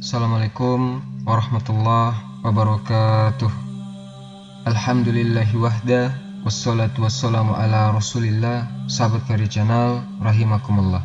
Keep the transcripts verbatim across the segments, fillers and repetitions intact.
Assalamualaikum warahmatullahi wabarakatuh. Alhamdulillahi wahda, wassalatu wassalamu ala rasulillah. Sahabat Kari Channel, rahimakumullah.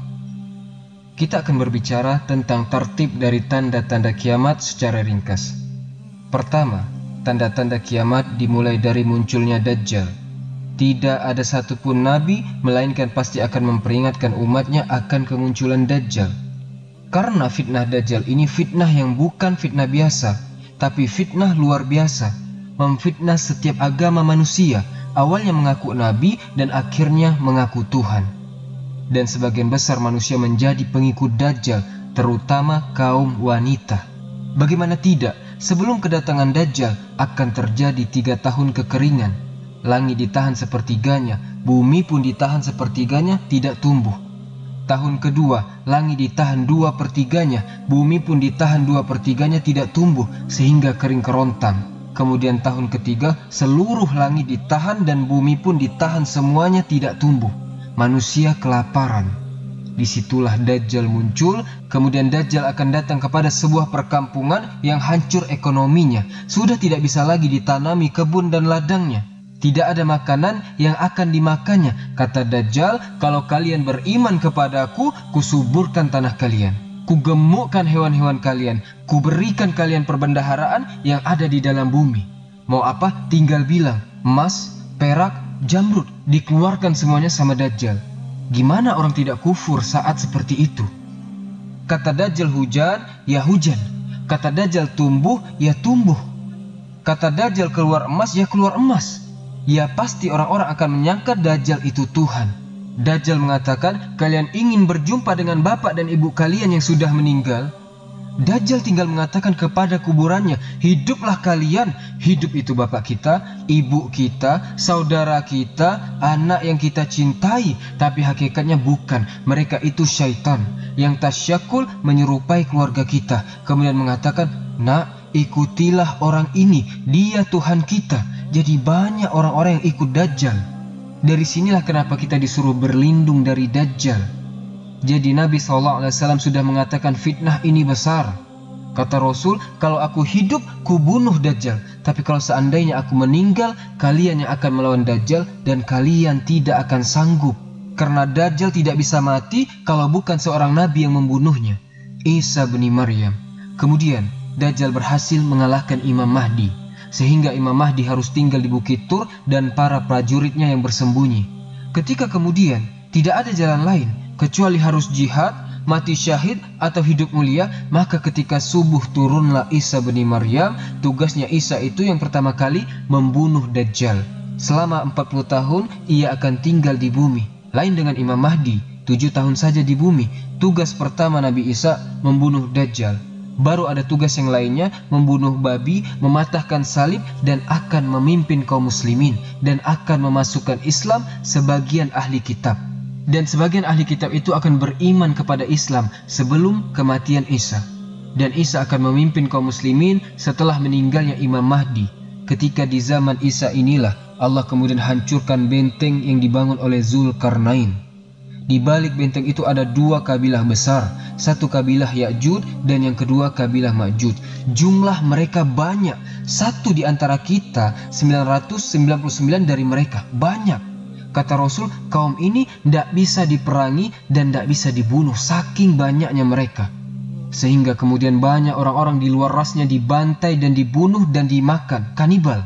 Kita akan berbicara tentang tertib dari tanda-tanda kiamat secara ringkas. Pertama, tanda-tanda kiamat dimulai dari munculnya Dajjal. Tidak ada satupun nabi melainkan pasti akan memperingatkan umatnya akan kemunculan Dajjal. Karena fitnah Dajjal ini fitnah yang bukan fitnah biasa, tapi fitnah luar biasa. Memfitnah setiap agama manusia, awalnya mengaku nabi dan akhirnya mengaku Tuhan. Dan sebagian besar manusia menjadi pengikut Dajjal, terutama kaum wanita. Bagaimana tidak, sebelum kedatangan Dajjal akan terjadi tiga tahun kekeringan. Langit ditahan sepertiganya, bumi pun ditahan sepertiganya, tidak tumbuh. Tahun kedua, langit ditahan dua pertiganya, bumi pun ditahan dua pertiganya, tidak tumbuh, sehingga kering kerontang. Kemudian tahun ketiga, seluruh langit ditahan dan bumi pun ditahan, semuanya tidak tumbuh. Manusia kelaparan. Disitulah Dajjal muncul. Kemudian Dajjal akan datang kepada sebuah perkampungan yang hancur ekonominya. Sudah tidak bisa lagi ditanami kebun dan ladangnya. Tidak ada makanan yang akan dimakannya. Kata Dajjal, kalau kalian beriman kepadaku, kusuburkan tanah kalian, kugemukkan hewan-hewan kalian, kuberikan kalian perbendaharaan yang ada di dalam bumi. Mau apa? Tinggal bilang. Emas, perak, jamrud, dikeluarkan semuanya sama Dajjal. Gimana orang tidak kufur saat seperti itu? Kata Dajjal hujan, ya hujan. Kata Dajjal tumbuh, ya tumbuh. Kata Dajjal keluar emas, ya keluar emas. Ya pasti orang-orang akan menyangka Dajjal itu Tuhan. Dajjal mengatakan, kalian ingin berjumpa dengan bapak dan ibu kalian yang sudah meninggal? Dajjal tinggal mengatakan kepada kuburannya, hiduplah kalian. Hidup itu bapak kita, ibu kita, saudara kita, anak yang kita cintai. Tapi hakikatnya bukan. Mereka itu syaitan yang tasyakul menyerupai keluarga kita. Kemudian mengatakan, nak, ikutilah orang ini, dia Tuhan kita. Jadi banyak orang-orang yang ikut Dajjal. Dari sinilah kenapa kita disuruh berlindung dari Dajjal. Jadi Nabi shallallahu alaihi wasallam sudah mengatakan fitnah ini besar. Kata Rasul, kalau aku hidup, ku bunuh Dajjal. Tapi kalau seandainya aku meninggal, kalian yang akan melawan Dajjal dan kalian tidak akan sanggup. Karena Dajjal tidak bisa mati kalau bukan seorang Nabi yang membunuhnya, Isa bin Maryam. Kemudian Dajjal berhasil mengalahkan Imam Mahdi, sehingga Imam Mahdi harus tinggal di Bukit Tur dan para prajuritnya yang bersembunyi. Ketika kemudian tidak ada jalan lain kecuali harus jihad, mati syahid atau hidup mulia, maka ketika subuh turunlah Isa bin Maryam. Tugasnya Isa itu yang pertama kali membunuh Dajjal. Selama empat puluh tahun ia akan tinggal di bumi. Lain dengan Imam Mahdi, tujuh tahun saja di bumi. Tugas pertama Nabi Isa membunuh Dajjal. Baru ada tugas yang lainnya, membunuh babi, mematahkan salib, dan akan memimpin kaum muslimin, dan akan memasukkan Islam sebagian ahli kitab. Dan sebagian ahli kitab itu akan beriman kepada Islam sebelum kematian Isa. Dan Isa akan memimpin kaum muslimin setelah meninggalnya Imam Mahdi. Ketika di zaman Isa inilah Allah kemudian hancurkan benteng yang dibangun oleh Zulkarnain. Di balik benteng itu ada dua kabilah besar. Satu kabilah Ya'juj dan yang kedua kabilah Ma'juj. Jumlah mereka banyak. Satu di antara kita, sembilan ratus sembilan puluh sembilan dari mereka. Banyak. Kata Rasul, kaum ini tidak bisa diperangi dan tidak bisa dibunuh, saking banyaknya mereka. Sehingga kemudian banyak orang-orang di luar rasnya dibantai dan dibunuh dan dimakan, kanibal.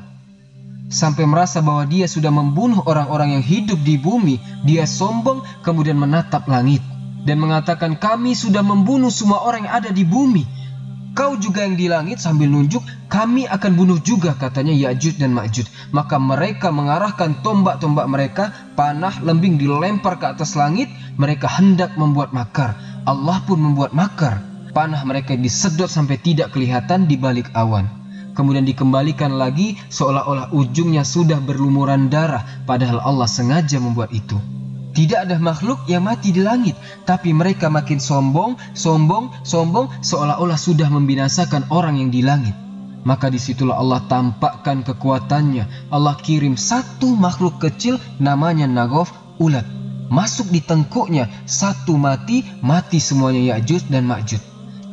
Sampai merasa bahwa dia sudah membunuh orang-orang yang hidup di bumi. Dia sombong kemudian menatap langit dan mengatakan, kami sudah membunuh semua orang yang ada di bumi. Kau juga yang di langit, sambil nunjuk, kami akan bunuh juga, katanya Ya'juj dan Ma'juj. Maka mereka mengarahkan tombak-tombak mereka, panah, lembing dilempar ke atas langit. Mereka hendak membuat makar. Allah pun membuat makar. Panah mereka disedot sampai tidak kelihatan di balik awan. Kemudian dikembalikan lagi seolah-olah ujungnya sudah berlumuran darah, padahal Allah sengaja membuat itu. Tidak ada makhluk yang mati di langit, tapi mereka makin sombong, sombong, sombong, seolah-olah sudah membinasakan orang yang di langit. Maka disitulah Allah tampakkan kekuatannya. Allah kirim satu makhluk kecil namanya Nagof, ulat. Masuk di tengkuknya, satu mati, mati semuanya Ya'juj dan Ma'juj.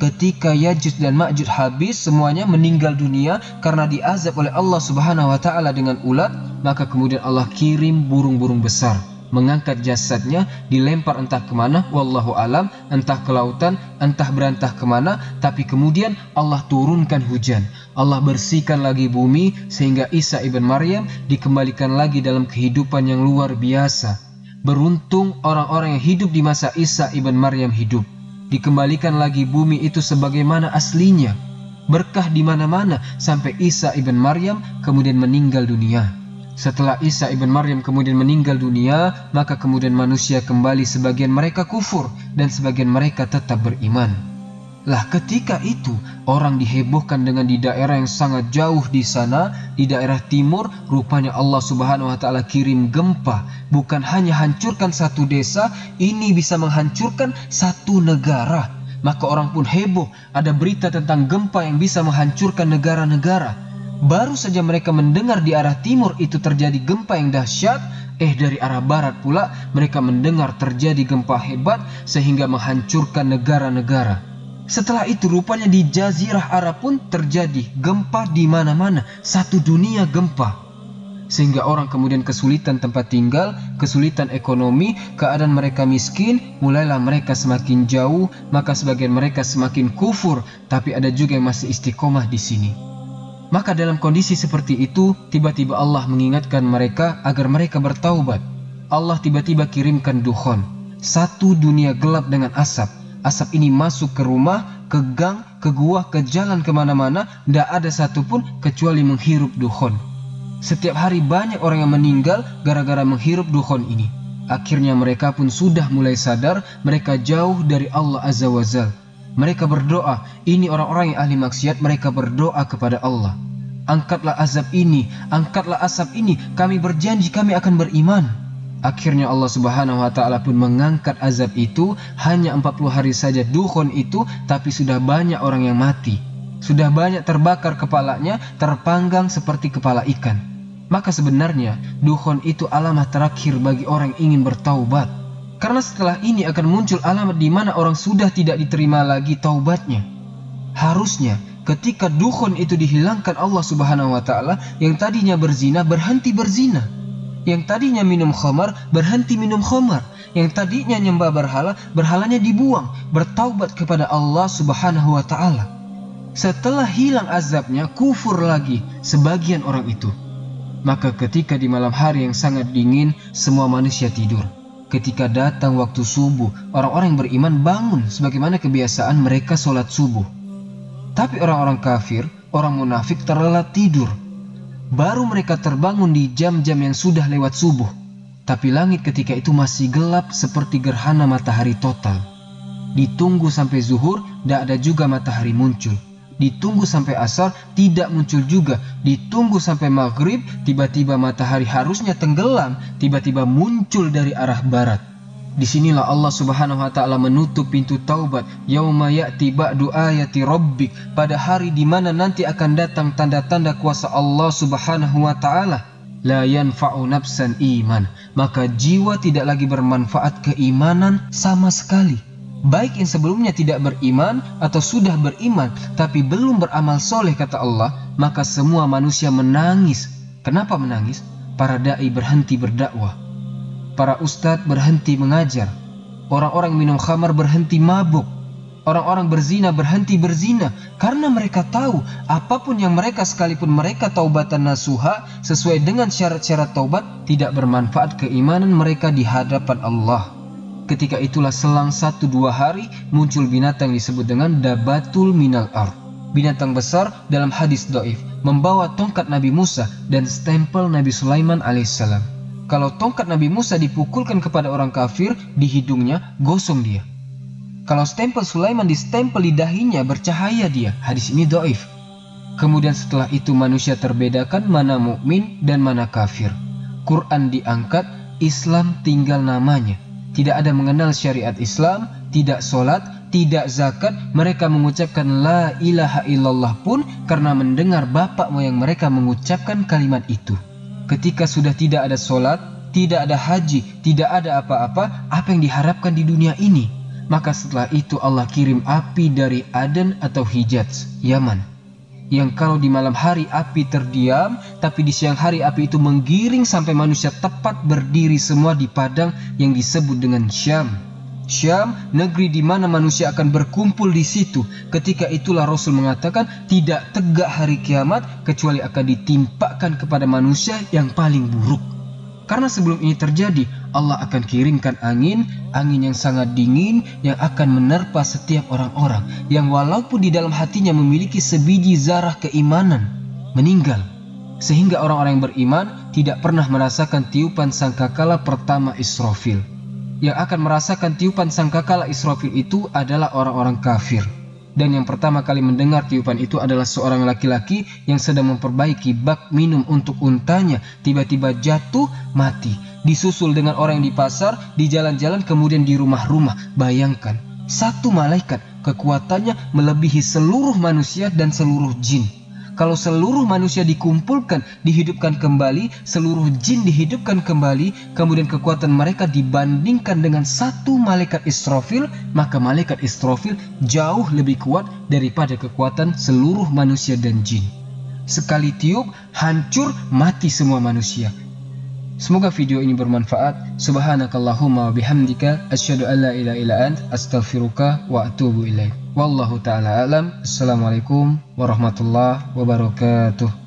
ketika Yajuj dan Majuj habis semuanya meninggal dunia karena diazab oleh Allah Subhanahu wa taala dengan ulat, maka kemudian Allah kirim burung-burung besar mengangkat jasadnya, dilempar entah kemana, wallahu alam, entah ke lautan, entah berantah kemana, tapi kemudian Allah turunkan hujan, Allah bersihkan lagi bumi sehingga Isa ibn Maryam dikembalikan lagi dalam kehidupan yang luar biasa. Beruntung orang-orang yang hidup di masa Isa ibn Maryam hidup, dikembalikan lagi bumi itu sebagaimana aslinya, berkah di mana-mana sampai Isa ibn Maryam kemudian meninggal dunia. Setelah Isa ibn Maryam kemudian meninggal dunia, maka kemudian manusia kembali, sebagian mereka kufur dan sebagian mereka tetap beriman. Lah ketika itu orang dihebohkan dengan di daerah yang sangat jauh di sana, di daerah timur, rupanya Allah Subhanahu wa taala kirim gempa, bukan hanya hancurkan satu desa, ini bisa menghancurkan satu negara. Maka orang pun heboh, ada berita tentang gempa yang bisa menghancurkan negara-negara. Baru saja mereka mendengar di arah timur itu terjadi gempa yang dahsyat, eh dari arah barat pula mereka mendengar terjadi gempa hebat sehingga menghancurkan negara-negara. Setelah itu rupanya di Jazirah Arab pun terjadi gempa di mana-mana, satu dunia gempa. Sehingga orang kemudian kesulitan tempat tinggal, kesulitan ekonomi, keadaan mereka miskin, mulailah mereka semakin jauh, maka sebagian mereka semakin kufur, tapi ada juga yang masih istiqomah di sini. Maka dalam kondisi seperti itu, tiba-tiba Allah mengingatkan mereka agar mereka bertaubat. Allah tiba-tiba kirimkan dukhon, satu dunia gelap dengan asap. Asap ini masuk ke rumah, ke gang, ke gua, ke jalan, kemana-mana. Tidak ada satupun kecuali menghirup dukhon. Setiap hari banyak orang yang meninggal gara-gara menghirup dukhon ini. Akhirnya mereka pun sudah mulai sadar mereka jauh dari Allah Azza wa Jalla. Mereka berdoa, ini orang-orang yang ahli maksiat, mereka berdoa kepada Allah. Angkatlah azab ini, angkatlah asap ini, kami berjanji kami akan beriman. Akhirnya Allah Subhanahu wa taala pun mengangkat azab itu, hanya empat puluh hari saja dukhon itu, tapi sudah banyak orang yang mati. Sudah banyak terbakar kepalanya, terpanggang seperti kepala ikan. Maka sebenarnya dukhon itu alamat terakhir bagi orang yang ingin bertaubat. Karena setelah ini akan muncul alamat di mana orang sudah tidak diterima lagi taubatnya. Harusnya ketika dukhon itu dihilangkan Allah Subhanahu wa taala, yang tadinya berzina berhenti berzina. Yang tadinya minum khamar berhenti minum khamar. Yang tadinya nyembah berhala, berhalanya dibuang, bertaubat kepada Allah Subhanahu wa taala. Setelah hilang azabnya, kufur lagi sebagian orang itu. Maka ketika di malam hari yang sangat dingin, semua manusia tidur. Ketika datang waktu subuh, orang-orang yang beriman bangun sebagaimana kebiasaan mereka sholat subuh. Tapi orang-orang kafir, orang munafik terlelap tidur. Baru mereka terbangun di jam-jam yang sudah lewat subuh. Tapi langit ketika itu masih gelap seperti gerhana matahari total. Ditunggu sampai zuhur, tidak ada juga matahari muncul. Ditunggu sampai asar, tidak muncul juga. Ditunggu sampai maghrib, tiba-tiba matahari harusnya tenggelam, tiba-tiba muncul dari arah barat. Disinilah Allah Subhanahu wa taala menutup pintu taubat. Yauma ya'ti ba'du ayati rabbik, pada hari di mana nanti akan datang tanda-tanda kuasa Allah Subhanahu wa taala. La yanfa'u nafsan iman, maka jiwa tidak lagi bermanfaat keimanan sama sekali. Baik yang sebelumnya tidak beriman atau sudah beriman tapi belum beramal soleh, kata Allah, maka semua manusia menangis. Kenapa menangis? Para da'i berhenti berdakwah, para ustadz berhenti mengajar, orang-orang minum khamar berhenti mabuk, orang-orang berzina berhenti berzina, karena mereka tahu apapun yang mereka, sekalipun mereka taubatan nasuha sesuai dengan syarat-syarat taubat, tidak bermanfaat keimanan mereka di hadapan Allah. Ketika itulah selang satu dua hari muncul binatang yang disebut dengan dabatul minal ard. Binatang besar dalam hadis dhaif, membawa tongkat Nabi Musa dan stempel Nabi Sulaiman alaihissalam. Kalau tongkat Nabi Musa dipukulkan kepada orang kafir, di hidungnya gosong dia. Kalau stempel Sulaiman distempel di dahinya, bercahaya dia. Hadis ini dhaif. Kemudian setelah itu manusia terbedakan mana mukmin dan mana kafir. Quran diangkat, Islam tinggal namanya. Tidak ada mengenal syariat Islam, tidak sholat, tidak zakat. Mereka mengucapkan la ilaha illallah pun karena mendengar bapak moyang mereka mengucapkan kalimat itu. Ketika sudah tidak ada sholat, tidak ada haji, tidak ada apa-apa, apa yang diharapkan di dunia ini? Maka setelah itu Allah kirim api dari Aden atau Hijaz, Yaman, yang kalau di malam hari api terdiam, tapi di siang hari api itu menggiring sampai manusia tepat berdiri semua di padang yang disebut dengan Syam. Syam, negeri di mana manusia akan berkumpul di situ. Ketika itulah Rasul mengatakan tidak tegak hari kiamat kecuali akan ditimpakan kepada manusia yang paling buruk. Karena sebelum ini terjadi, Allah akan kirimkan angin, angin yang sangat dingin yang akan menerpa setiap orang-orang yang walaupun di dalam hatinya memiliki sebiji zarah keimanan, meninggal. Sehingga orang-orang yang beriman tidak pernah merasakan tiupan sangkakala pertama Israfil. Yang akan merasakan tiupan sangkakala Israfil itu adalah orang-orang kafir. Dan yang pertama kali mendengar tiupan itu adalah seorang laki-laki yang sedang memperbaiki bak minum untuk untanya. Tiba-tiba jatuh mati. Disusul dengan orang yang di pasar, di jalan-jalan, kemudian di rumah-rumah. Bayangkan, satu malaikat kekuatannya melebihi seluruh manusia dan seluruh jin. Kalau seluruh manusia dikumpulkan, dihidupkan kembali, seluruh jin dihidupkan kembali, kemudian kekuatan mereka dibandingkan dengan satu malaikat Israfil, maka malaikat Israfil jauh lebih kuat daripada kekuatan seluruh manusia dan jin. Sekali tiup, hancur, mati semua manusia. Semoga video ini bermanfaat. Subhanakallahumma wa bihamdika asyhadu an la ilaha illa ant astaghfiruka wa atubu ilaik. Wallahu ta'ala alam. Assalamualaikum warahmatullahi wabarakatuh.